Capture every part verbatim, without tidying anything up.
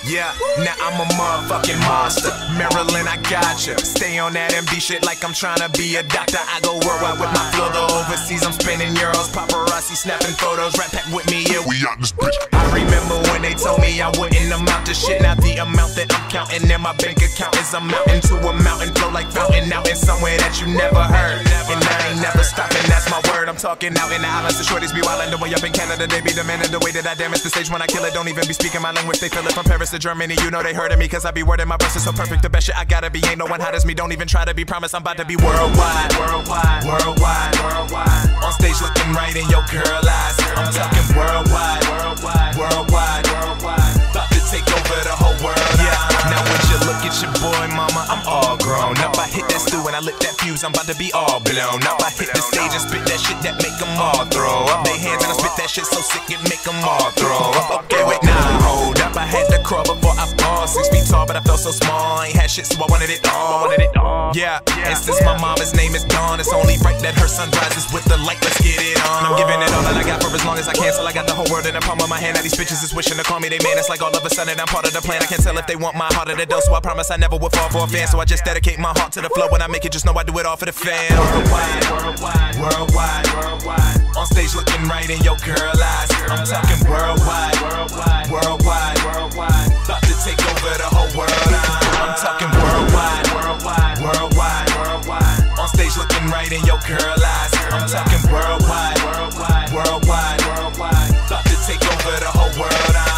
Yeah, now I'm a motherfucking monster. Maryland, I gotcha. Stay on that M D shit like I'm tryna be a doctor. I go worldwide with my flow, though overseas I'm spending euros. Paparazzi snapping photos, Rat Pack with me, yeah, we out this bitch. I remember when they told me I wouldn't amount to shit. Now the amount that I'm counting in my bank account is a mountain to a mountain, flow like fountain out in somewhere that you never heard. And I ain't never stopping, that's my word. I'm talking out in the islands, the shorties be wildin' the way up in Canada. They be demanding the way that I damage the stage when I kill it. Don't even be speaking my language, they feel it from Paris to Germany. You know they heard of me cause I be wording my verses so perfect. The best shit I gotta be, ain't no one hot as me. Don't even try to be, promise I'm about to be worldwide. Worldwide, worldwide, worldwide. On stage looking right in your girl eyes. I'm talking worldwide, worldwide, worldwide, worldwide. About to take over the whole world. Yeah, now when you look at your boy mama, I'm all grown up. I hit that stew and I lit that fuse, I'm about to be all blown up. I hit the stage and spit that shit that make them all throw up their hands, and I spit that shit so sick it make them all throw up. Okay, wait, now hold up. I had to crawl before I fall. Six feet tall, but I felt so small. I ain't had shit, so I wanted it all. I wanted it all. Yeah, and since my mama's name is Dawn, it's only right that her son rises with the light. Let's get it on. I'm giving it all that I got for as long as I can, till I got the whole world in the palm of my hand. Now these bitches is wishing to call me they man. It's like all of a sudden I'm part of the plan. I can't tell if they want my heart or the dough, so I promise I never will fall for a fan. So I just dedicate my heart to the flow. When I make it, just know I do it all for the fam. Worldwide, worldwide, worldwide, worldwide. On stage looking right in your girl eyes. I'm talking worldwide, worldwide, worldwide, worldwide. About to take over the whole world. I'm talking worldwide, worldwide, worldwide, worldwide. On stage looking right in your girl eyes. I'm talking worldwide, worldwide, worldwide, worldwide. About to take over the whole world.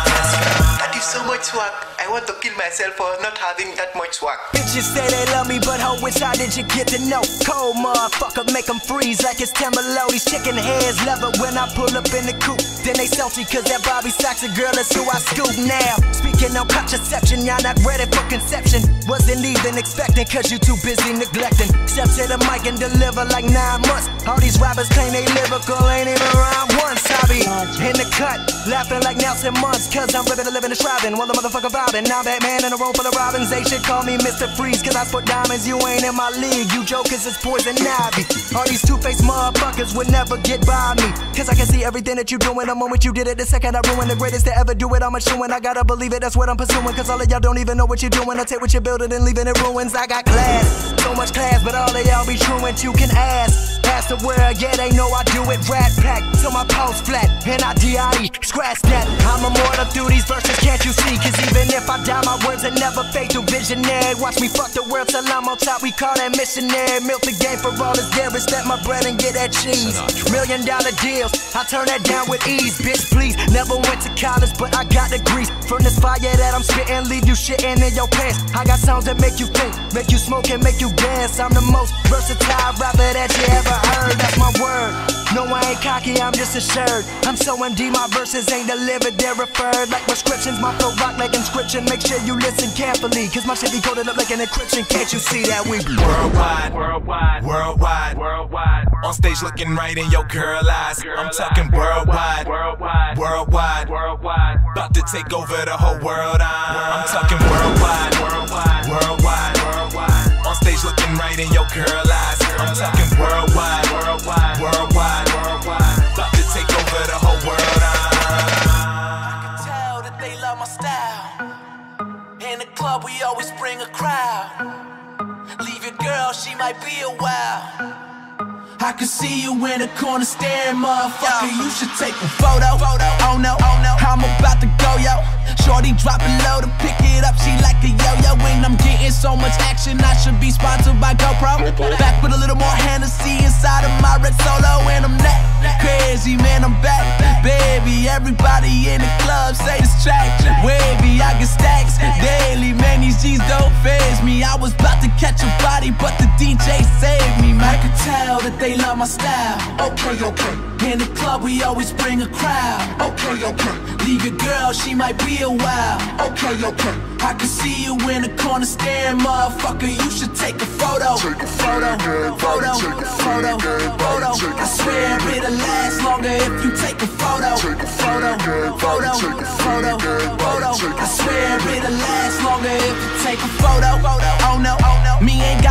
I do so much work, I want to kill myself for not having that much work. Bitches say they love me, but ho, which how did you get to know? Cold motherfucker, make them freeze like it's Timberlow. These chicken heads love it when I pull up in the coupe. Then they salty cause that Bobby Saxon girl is who I scoop now. Speaking on contraception, y'all not ready for conception. Wasn't even expecting cause you too busy neglecting. Step to the mic and deliver like nine months. All these rappers claim they lyrical, ain't even rhyme once. I be in the cut, laughing like Nelson Muntz, cause I'm living to live in the shrouding while the motherfucker vibing. Now Batman in a room full of robins, they should call me Mister Freeze, cause I sport diamonds, you ain't in my league. You jokers is poison ivy. All these two-faced motherfuckers would never get by me, cause I can see everything that you doing. The moment you did it, the second I ruined. The greatest to ever do it, I'm a shooin'. I gotta believe it, that's what I'm pursuing, cause all of y'all don't even know what you're doing. I take what you're building and leaving it ruins. I got class, so much class, but all of y'all be truant. You can ask, ask the world, yeah, they know I do it. Rat Pack till my pulse flat, N I D I E, scratch that. I'm immortal through these verses, can't you see? Cause even if I die, my words will never fade through visionary. Watch me fuck the world till I'm on top, we call that missionary. Milk the game for all his dairy, step my bread and get that cheese. Million dollar deals, I turn that down with ease. Bitch, please, never went to college, but I got degrees. From this fire that I'm spitting, leave you shitting in your pants. I got songs that make you think, make you smoke and make you dance. I'm the most versatile rapper that you ever heard, that's my word. No, I ain't cocky, I'm just assured. I'm so M D, my verses ain't delivered, they're referred like prescriptions. My flow rock like inscription, make sure you listen carefully, cause my shit be coded up like an encryption. Can't you see that we be worldwide, worldwide, worldwide, worldwide. On stage looking right in your girl eyes. I'm talking worldwide, worldwide, worldwide, worldwide. About to take over the whole world. I'm talking worldwide, worldwide, worldwide, worldwide. On stage looking right in your girl eyes. I'm talking worldwide, worldwide, worldwide, worldwide. About to take over the whole world. I can tell that they love my style. In the club we always bring a crowd. Leave your girl, she might be a while. I can see you in the corner staring, motherfucker, you should take a photo. Oh no, oh no, I'm about to go, yo. Shorty dropping low to pick it up, she like a yo-yo. When I'm getting so much action, I should be sponsored by GoPro. Back with a little more Hennessy inside of my red Solo. And I'm that crazy, man, I'm back. Baby, everybody in the club say this track wavy, I get stacks daily, man, these G's don't faze me. I was about to catch a body, but the D J saved me, man. I could tell that they love my style. Okay, okay. In the club we always bring a crowd. Okay, okay. Leave your girl, she might be a while. Okay, okay. I can see you in the corner staring, motherfucker, you should take a photo. Take a photo, photo, photo, photo. I swear it'll last longer if you take a photo. Take a photo, photo, photo, photo. I swear it'll last longer if you take a photo. Oh no, me ain't got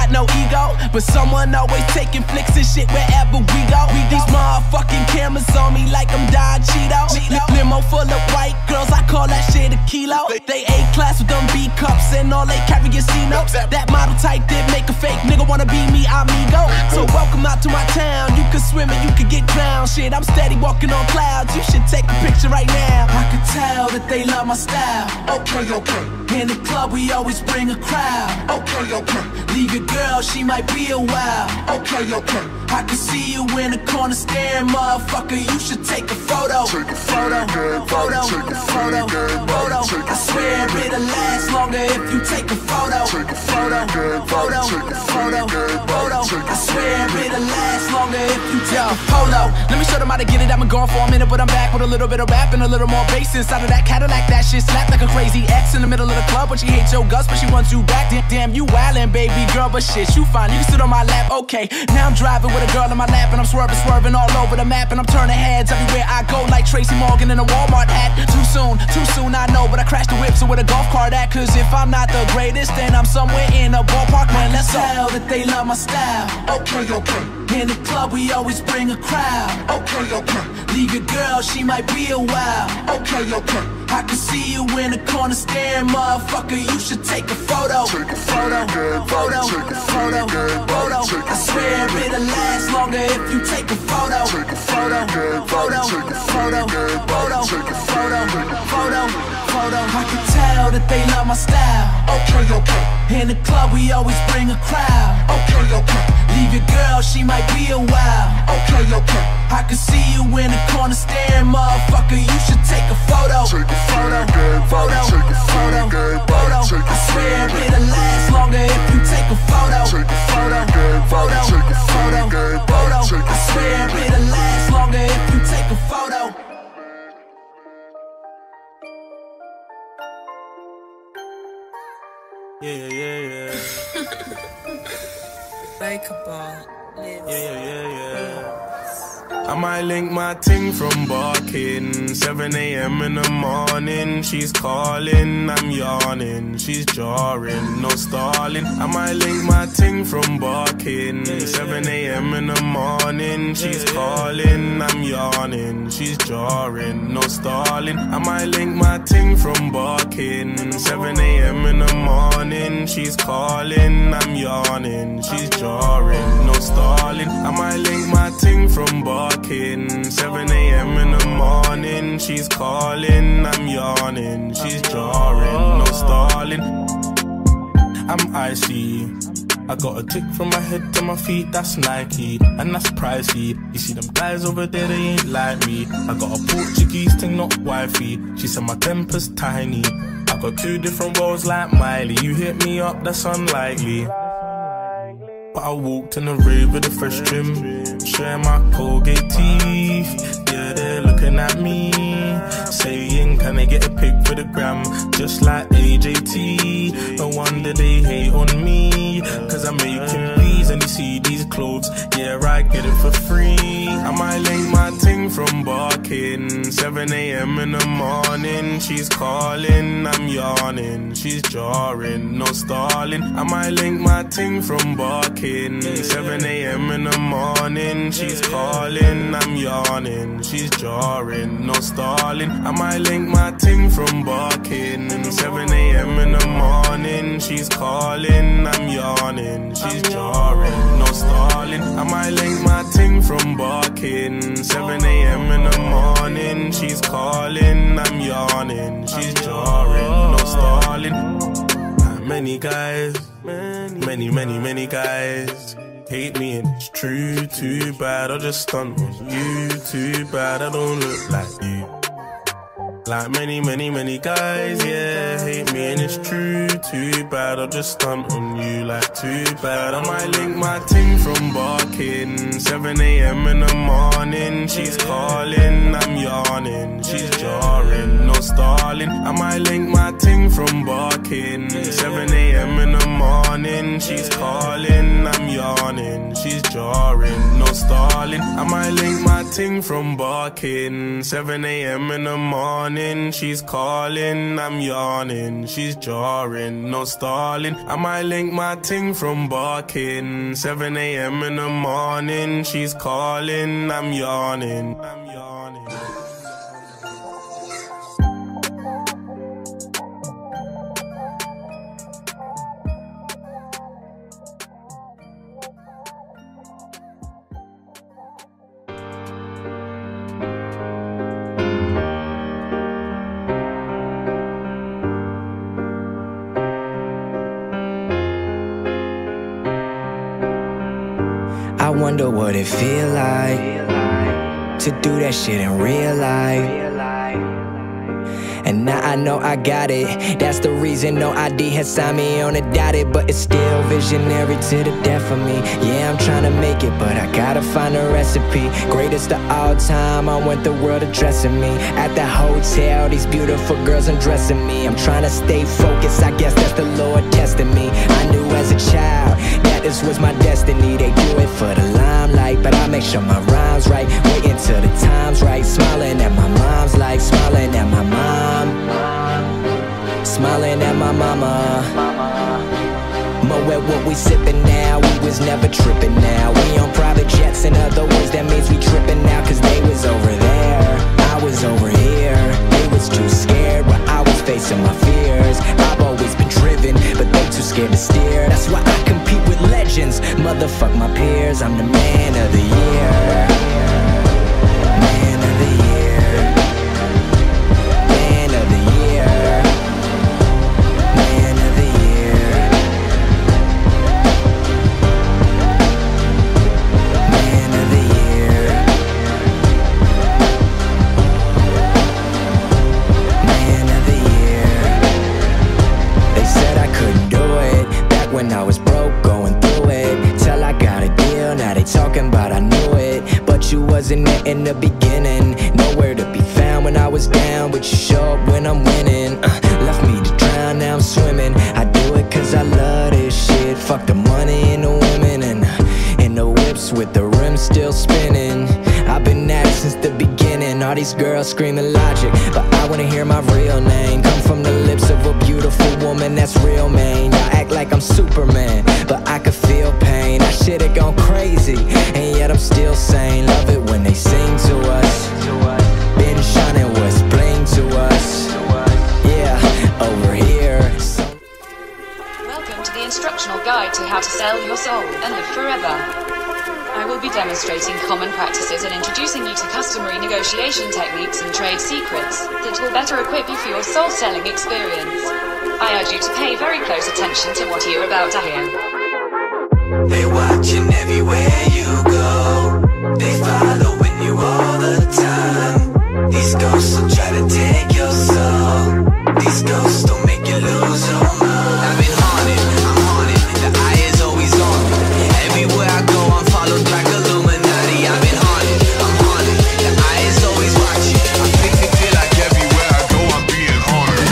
got no ego, but someone always taking flicks and shit wherever we go. These motherfucking cameras on me like I'm Don Cheeto. Limo full of white girls, I call that shit a kilo. They A-class with them B-cups and all they carry is C-notes. That model type did make a fake nigga wanna be me, amigo. So welcome out to my town, you can swim and you can get drowned. Shit, I'm steady walking on clouds, you should take a picture right now. I can tell that they love my style. Okay, okay. In the club we always bring a crowd. Okay, okay. Leave your girl, she might be a while. Okay, okay. I can see you in the corner staring, motherfucker. You should take a photo. Take a photo, photo, photo, photo. I swear it'll last longer if you take a photo. Take a photo, photo, photo, photo. I swear it'll last longer if you take a photo. Let me show them how to get it. I've been gone for a minute, but I'm back with a little bit of rap and a little more bass inside of that Cadillac. That shit slapped like a crazy ex in the middle of the club, but she hates your guts, but she wants you back. Damn, damn you wildin', baby girl, but shit, you fine. You can sit on my lap, okay. Now I'm driving with a girl in my lap, and I'm swerving, swerving all over the map, and I'm turning heads everywhere I go, like Tracy Morgan in a Walmart hat. Too soon, too soon, I know, but I crashed the whip, so with a golf cart at. Cause if I'm not the greatest, then I'm somewhere in a ballpark, man. Let's tell that they love my style. Okay, okay. In the club, we always bring a crowd. Okay, okay. Leave your girl, she might be a while. Okay, okay. I can see you in the corner staring, motherfucker. You should take a photo. Take a photo, photo, photo, photo. I swear it'll last longer if you take a photo. Take a photo, photo, photo, photo, photo, photo, photo. I can tell that they love my style. Okay, okay. In the club, we always bring a crowd. Okay, okay. Leave your girl, she might be a while. Okay, okay. I can see you in the corner staring, motherfucker. You should take a photo. Take a photo, photo, photo, photo. I swear it'll last longer if you take a photo. Take a photo, photo, photo, photo. I swear it'll last longer if you take a photo. Yeah, yeah, yeah. Breakable. Yeah, yeah, yeah, yeah. I might link my ting from barking. seven A M in the morning, she's calling, I'm yawning. She's jarring, no stalling. I might link my ting from barking. seven A M in the morning, she's calling, I'm yawning. She's jarring, no stalling. I might link my ting from barking. seven A M in the morning, she's calling, I'm yawning. She's jarring, no stalling. I might link my ting from barking. seven A M in the morning, she's calling, I'm yawning. She's jarring, no stalling. I'm icy. I got a tick from my head to my feet, that's Nike, and that's pricey. You see them guys over there, they ain't like me. I got a Portuguese thing, not wifey. She said my temper's tiny. I got two different roles like Miley. You hit me up, that's unlikely. But I walked in the rave with a fresh trim, showing my Colgate teeth. Yeah, they're looking at me, saying, can I get a pic for the gram? Just like A J T. No wonder they hate on me, cause I'm making peas and you see these clothes. Yeah, I get it for free. I might link my ting from barking. seven A M in the morning, she's calling, I'm yawning. She's jarring, no stalling. I might link my ting from barking. seven A M in the morning, she's calling, I'm yawning. She's jarring, no stalling. I might link my ting from barking. seven A M in the morning, she's calling, I'm yawning. She's jarring, no stalling. I might link my ting from barking. seven A M in the morning, she's calling, I'm yawning. She's jarring, no stalling. Many guys, many, many, many guys hate me and it's true, too bad I just stunt on you. Too bad I don't look like you. Like many, many, many guys, yeah, hate me and it's true. Too bad I'll just stunt on you. Like too bad I might link my ting from barking. seven A M in the morning, she's calling, I'm yawning. She's jarring, no stalling. I might link my ting from barking. seven A M in the morning, she's calling, I'm yawning. yawning, she's jarring, no stalling. I might link my ting from barking. seven A M in the morning, she's calling, I'm yawning, she's jarring, no stalling. I might link my ting from barking. seven A M in the morning, she's calling, I'm yawning, I'm yawning. I wonder what it feel like to do that shit in real life. And now I know I got it. That's the reason no I D has signed me on a dotted. But it's still visionary to the death of me. Yeah, I'm trying to make it, but I gotta find a recipe. Greatest of all time, I want the world addressing me. At the hotel, these beautiful girls undressing me. I'm trying to stay focused, I guess that's the Lord testing me. I knew as a child that this was my destiny. They do it for the limelight, but I make sure my rhyme's right. Waiting till the time's right. Smiling at my mom's like smiling at my mom. Smiling at my mama. Mo at what we sippin' now, we was never trippin' now. We on private jets, in other words, that means we trippin' now. Cause they was over there, I was over here. They was too scared, but I was facing my fears. I've always been driven, but they too scared to steer. That's why I compete with legends, motherfuck my peers. I'm the man of the year. Man of the year. Man of the year. Man of the year. Man of the year. Man of the year. They said I couldn't do it back when I was broke, going through it. Till I got a deal, now they talking about I knew it. But you wasn't there in the beginning. Nowhere to be found when I was down, but you show up when I'm winning. uh, Left me to drown, now I'm swimming. I do it cause I love this shit. Fuck the money and the women, and, and the whips with the rims still spinning. I've been at it since the beginning. All these girls screaming logic, but I wanna hear my real name come from the lips of a beautiful woman that's real, man. Y'all act like I'm Superman, but I could feel pain. I should've gone crazy, and yet I'm still sane. Love it when they sing to us. Been shining what's bling to us. Yeah, over here. Welcome to the instructional guide to how to sell your soul and live forever. I will be demonstrating common practices and introducing you to customary negotiation techniques and trade secrets that will better equip you for your soul selling experience. I urge you to pay very close attention to what you're about to hear. They watching everywhere you go. They following you all the time. These ghosts will try to take your soul. These ghosts don't make you lose your mind. I've been haunted, I'm haunted. The eye is always on me. Everywhere I go, I'm followed like Illuminati. I've been haunted, I'm haunted. The eye is always watching. I think they feel like everywhere I go, I'm being haunted.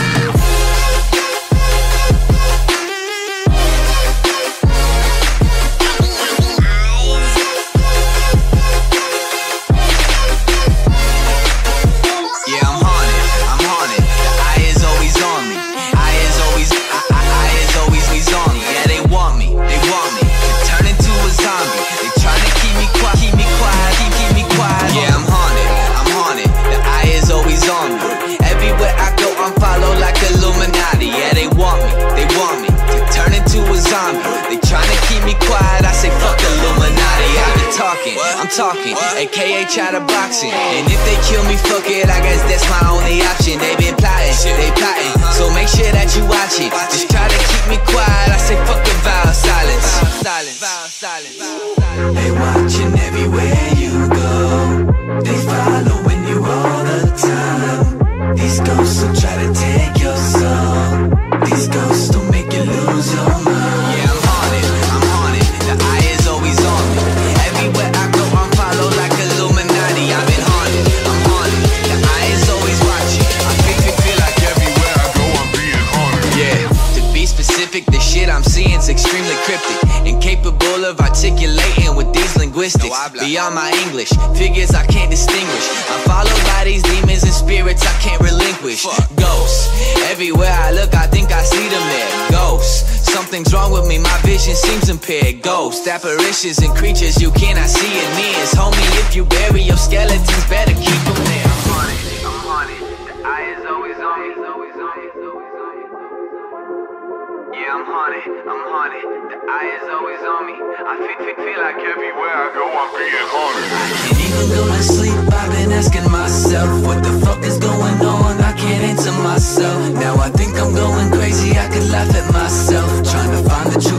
Yeah, I'm haunted, I'm haunted. The eye is always on me. Eye is always, I, I, eye is always, always on me. Yeah, they want me, they want me to turn into a zombie. They trying to keep me quiet, keep me quiet, keep, keep me quiet. Yeah, I'm haunted, I'm haunted. The eye is always on me. Everywhere I go, I'm followed like Illuminati. Yeah, they want me, they want me to turn into a zombie. They trying to keep me quiet. I say fuck Illuminati. I've been talking, I'm talking, aka chatterboxing. And if they kill me, fuck it, I guess that's my only option. They been plotting, they plotting, so make sure that you watch it. Just try to keep me quiet. I say fuck the vow of silence. They watching everywhere you go. They following you all the time. These ghosts will try to take your soul. These ghosts don't make you lose your mind. Yeah, I'm haunted, I'm haunted. The eye is always on me. Everywhere I go, I'm followed like Illuminati. I've been haunted, I'm haunted. The eye is always watching. I think they feel like everywhere I go, I'm being haunted. Yeah, to be specific, the shit I'm seeing's extremely cryptic, incapable of of articulating with these linguistics. Beyond my English, figures I can't distinguish. I'm followed by these demons and spirits I can't relinquish. Ghosts, everywhere I look I think I see them there. Ghosts, something's wrong with me, my vision seems impaired. Ghosts, apparitions and creatures you cannot see in nears. Homie, if you bury your skeletons, better keep them there. I'm haunted, I'm haunted, the eye is always on me. Yeah, I'm haunted, I'm haunted, the eye is always on me. I feel, feel, feel like everywhere I go I'm being haunted. I can't even go to sleep, I've been asking myself, what the fuck is going on? I can't answer myself. Now I think I'm going crazy, I could laugh at myself, trying to find the truth.